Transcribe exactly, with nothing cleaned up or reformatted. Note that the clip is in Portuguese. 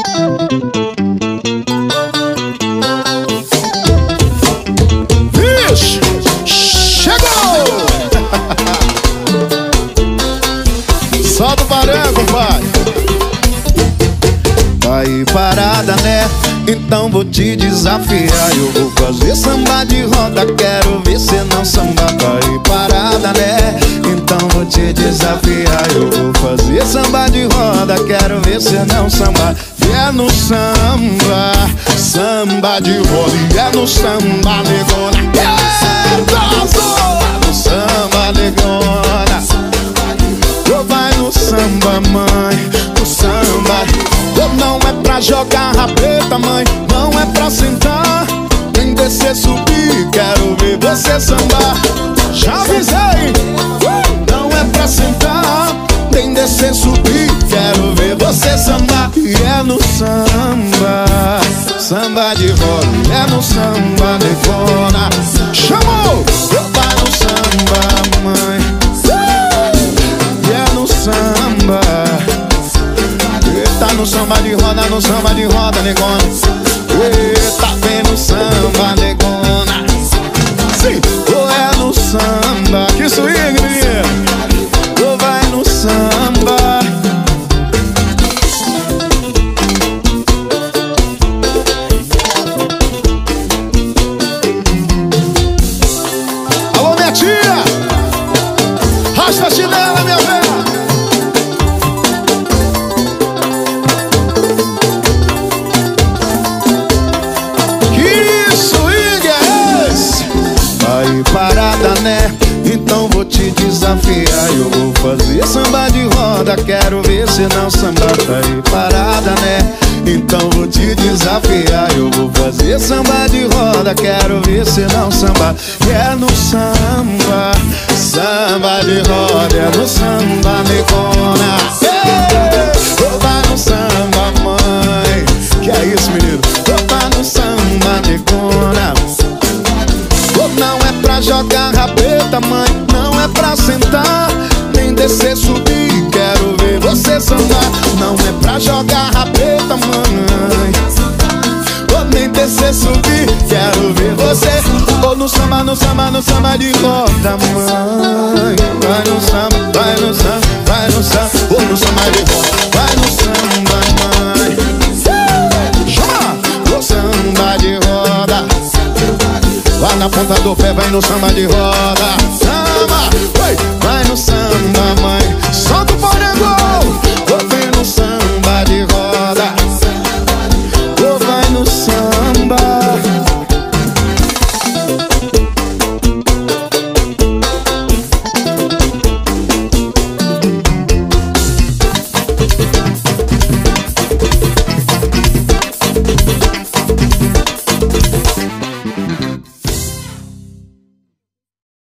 Vixe, chegou! Solta o parango, pai. Aí parada, né? Então vou te desafiar. Eu vou fazer samba de roda, quero ver cê não samba. Aí parada, né? Então vou te desafiar. Eu vou fazer samba de roda, quero ver cê não samba. E é no samba, samba de roda. E é no samba, negona. É no samba, negona. Ou vai no samba, mãe. No samba. Ou não é pra jogar rabeta, mãe. Não é pra sentar, nem descer, subir. Quero ver você sambar. Já avisei. Não é pra sentar, nem descer, subir. Quero ver você sambar. E é no samba, samba de roda. É no samba, negona. Chamou! Vai no samba, mãe. E é no samba. Eita, no samba de roda, no samba de roda, negona. Eita, vem no samba, negona. Sim, ou é no samba. Que swing, menino. Ou vai no samba. Alô, minha tia. Raspa a chinela, minha velha. Parada, né? Então vou te desafiar. Eu vou fazer samba de roda, quero ver cê não samba. Tá aí parada, né? Então vou te desafiar. Eu vou fazer samba de roda, quero ver cê não samba. E é no samba, samba de roda. É no samba, negona. Ei, vai no samba, mãe. Que é isso, menino? Vai no samba, negona. Não é pra jogar rabeta, mãe. Não é pra sentar, nem descer, subir. Quero ver você sambar. Não é pra jogar rabeta, mãe. Ou nem descer, subir. Quero ver você. Ou no samba, no samba, no samba de roda, mãe. Vai no samba, vai no samba, vai no samba. Ou no samba de roda, vai no samba, mãe. Chama! O samba de roda. Lá na ponta do pé, vai no samba de roda.